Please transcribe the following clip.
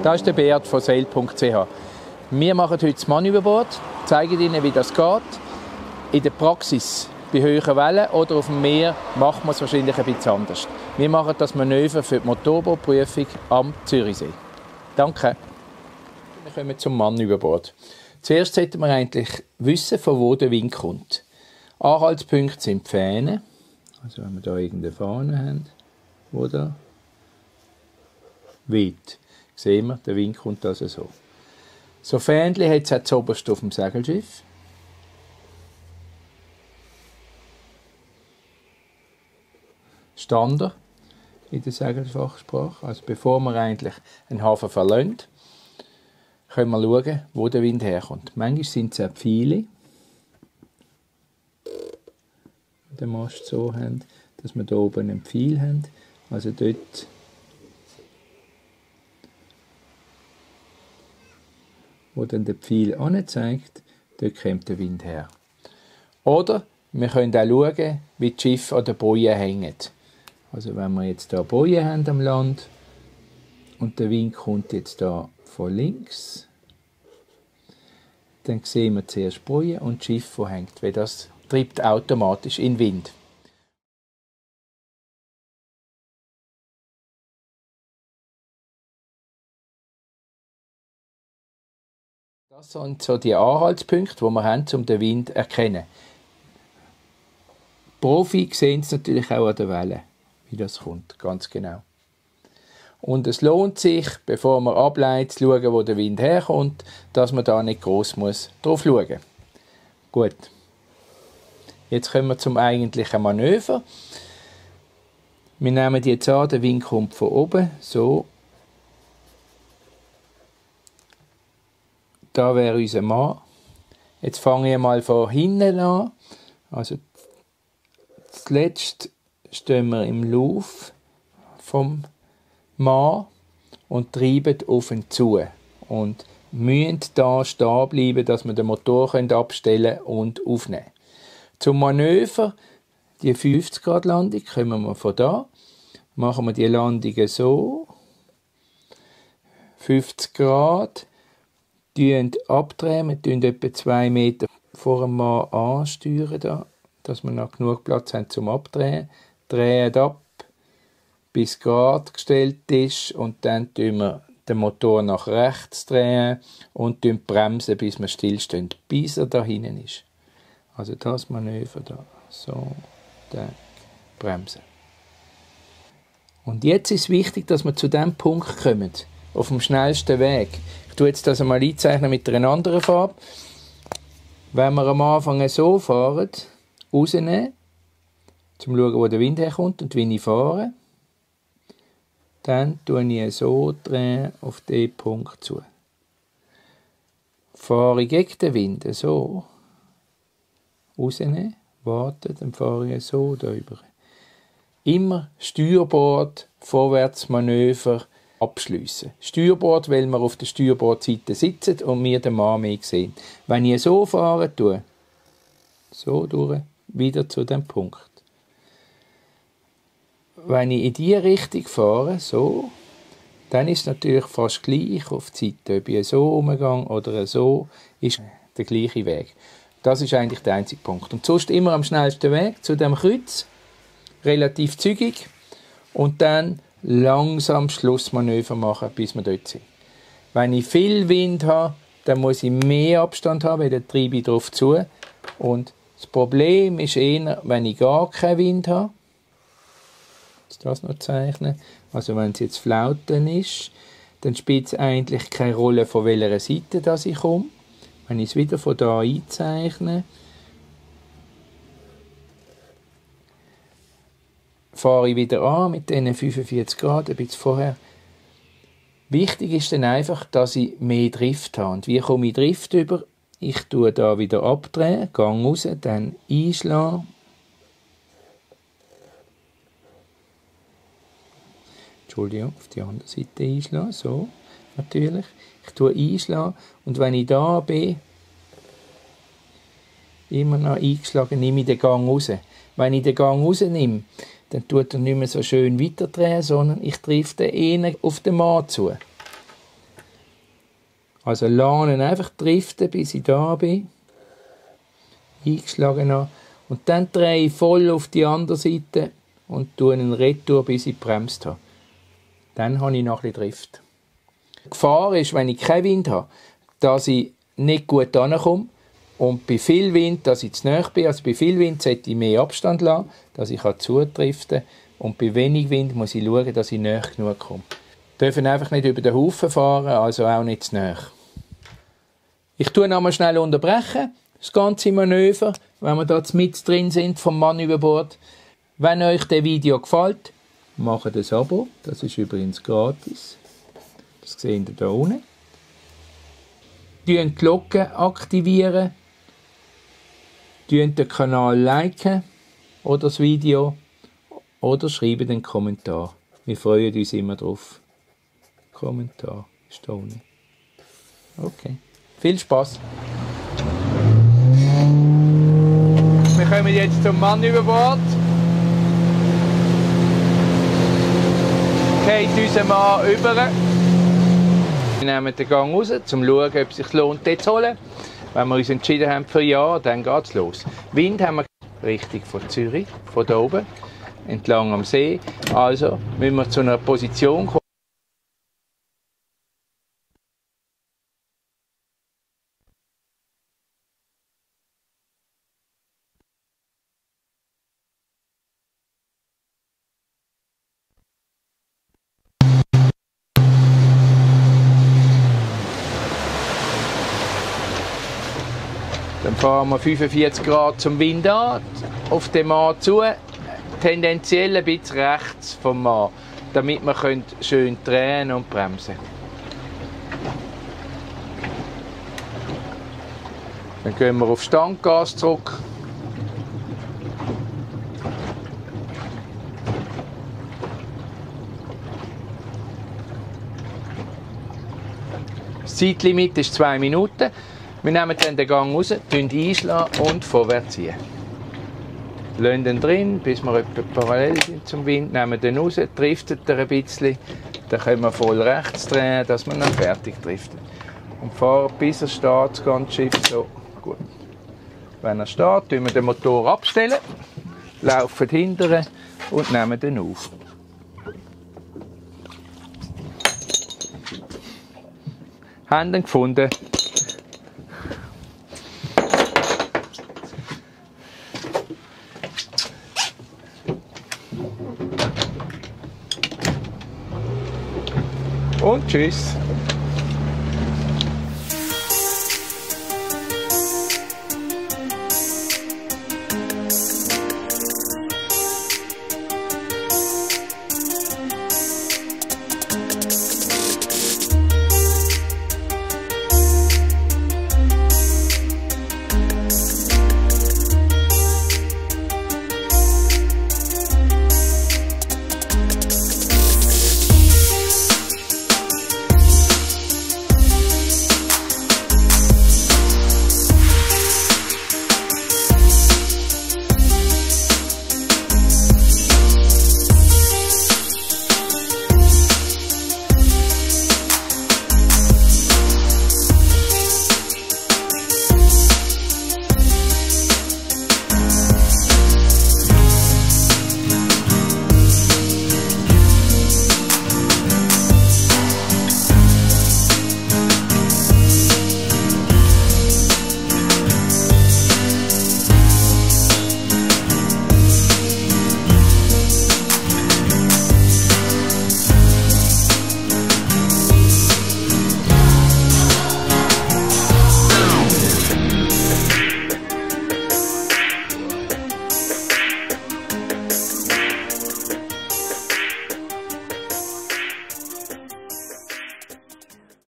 Das ist der Beat von sail.ch. Wir machen heute das Manöverboard, zeigen Ihnen, wie das geht. In der Praxis bei höheren Wellen oder auf dem Meer macht man es wahrscheinlich ein bisschen anders. Wir machen das Manöver für die Motorbootprüfung am Zürichsee. Danke. Wir kommen zum Manöverboard. Zuerst sollten wir eigentlich wissen, von wo der Wind kommt. Anhaltspunkte sind die Fähne. Also wenn wir hier irgendeine Fahne haben, wo da weht, sehen wir, der Wind kommt also so. So Fähnchen hat es auch zuoberst auf dem Segelschiff. Stander in der Segelfachsprache. Also bevor wir eigentlich einen Hafen verlassen, können wir schauen, wo der Wind herkommt. Manchmal sind es auch Pfeile, die den Mast so haben, dass wir hier oben einen Pfeil haben. Also dort wo dann der Pfeil anzeigt, dort kommt der Wind her. Oder wir können auch schauen, wie die Schiffe an den Bojen hängen. Also wenn wir jetzt hier Bojen haben am Land und der Wind kommt jetzt hier von links, dann sehen wir zuerst Bojen und das Schiff, das hängt, weil das treibt automatisch in den Wind. Das sind so die Anhaltspunkte, die wir haben, um den Wind zu erkennen. Profi sehen es natürlich auch an der Welle, wie das kommt, ganz genau. Und es lohnt sich, bevor man ableitet, zu schauen, wo der Wind herkommt, dass man da nicht gross drauf schauen muss. Gut. Jetzt kommen wir zum eigentlichen Manöver. Wir nehmen jetzt an, der Wind kommt von oben, so. Da wäre unser Mann. Jetzt fange ich mal von hinten an. Also zuletzt stehen wir im Lauf vom Mann und treiben auf ihn zu. Und müssen da stehen bleiben, dass wir den Motor abstellen und aufnehmen können. Zum Manöver, die 50-Grad-Landung, kommen wir von da. Machen wir die Landung so. 50 Grad. Abdrehen, wir tun etwa 2 Meter vor dem Mann ansteuern, da, dass wir noch genug Platz haben zum Abdrehen. Drehen ab, bis gerade gestellt ist und dann drehen wir den Motor nach rechts drehen und bremsen, bis wir stillstehen, bis er da hinten ist. Also das Manöver da, so, dann bremsen. Und jetzt ist es wichtig, dass wir zu dem Punkt kommen, auf dem schnellsten Weg. Ich tue jetzt das einmal einzeichnen mit einer anderen Farbe. Wenn wir am Anfang so fahren, rausnehmen, zum schauen, wo der Wind herkommt und wie ich fahre, dann drehen ich so auf diesen Punkt zu. Fahre ich gegen den Wind, so, rausnehmen, warten, dann fahre ich so darüber. Immer Steuerbord, Vorwärtsmanöver, abschliessen. Steuerbord, weil wir auf der Steuerbordseite sitzen und wir den Mann mehr sehen. Wenn ich so fahre, tue so durch, wieder zu dem Punkt. Wenn ich in diese Richtung fahre, so, dann ist es natürlich fast gleich auf die Seite. Ob ich so umgehe oder so, ist der gleiche Weg. Das ist eigentlich der einzige Punkt. Und sonst immer am schnellsten Weg zu dem Kreuz, relativ zügig und dann langsam Schlussmanöver machen, bis wir dort sind. Wenn ich viel Wind habe, dann muss ich mehr Abstand haben, weil dann treibe ich darauf zu. Und das Problem ist eher, wenn ich gar keinen Wind habe, das noch zeichnen, also wenn es jetzt Flauten ist, dann spielt es eigentlich keine Rolle, von welcher Seite dass ich komme. Wenn ich es wieder von da einzeichne, fahre ich wieder an mit diesen 45 Grad, ein bisschen vorher. Wichtig ist dann einfach, dass ich mehr Drift habe. Und wie komme ich Drift über? Ich tue da wieder abdrehen, Gang raus, dann einschlagen. Entschuldigung, auf die andere Seite einschlagen, so, natürlich. Ich tue einschlagen und wenn ich da bin, immer noch eingeschlagen, nehme ich den Gang raus. Wenn ich den Gang rausnehme, dann tut er nicht mehr so schön weiterdrehen, sondern ich treffe den eher auf den Mann zu. Also lassen einfach driften, bis ich da bin. Eingeschlagen habe. Und dann drehe ich voll auf die andere Seite und tue einen Retour, bis ich gebremst habe. Dann habe ich noch ein bisschen Drift. Die Gefahr ist, wenn ich keinen Wind habe, dass ich nicht gut ankomme. Und bei viel Wind, dass ich zu nahe bin. Also bei viel Wind sollte ich mehr Abstand lassen, dass ich zudriften kann. Und bei wenig Wind muss ich schauen, dass ich nahe genug komme. Wir dürfen einfach nicht über den Haufen fahren, also auch nicht zu nahe. Ich tue nochmal schnell unterbrechen, das ganze Manöver, wenn wir da mit drin sind vom Mann über Bord. Wenn euch das Video gefällt, macht ein Abo. Das ist übrigens gratis. Das seht ihr da unten. Die Glocke aktivieren. Den Kanal liken oder das Video. Oder schreiben einen Kommentar. Wir freuen uns immer drauf. Kommentar ist da unten. Okay. Viel Spaß. Wir kommen jetzt zum Mann über Bord. Geht unser Mann über. Wir nehmen den Gang raus, um zu schauen, ob es sich lohnt, dort zu holen. Wenn wir uns entschieden haben für Ja, dann geht es los. Wind haben wir richtig von Zürich, von da oben, entlang am See. Also müssen wir zu einer Position kommen. Dann fahren wir 45 Grad zum Wind an, auf den Mann zu, tendenziell ein bisschen rechts vom Mann, damit wir schön drehen und bremsen können. Dann gehen wir auf Standgas zurück. Das Zeitlimit ist 2 Minuten. Wir nehmen dann den Gang raus, einschlagen und vorwärts ziehen. Lassen ihn drin, bis wir etwa parallel sind zum Wind, nehmen den raus, driftet er ein bisschen, dann können wir voll rechts drehen, dass wir dann fertig driften. Und fahren bis er steht, das ganze Schiff so. Gut. Wenn er steht, tun wir den Motor abstellen, laufen hinterher und nehmen den auf. Haben ihn gefunden. Und tschüss.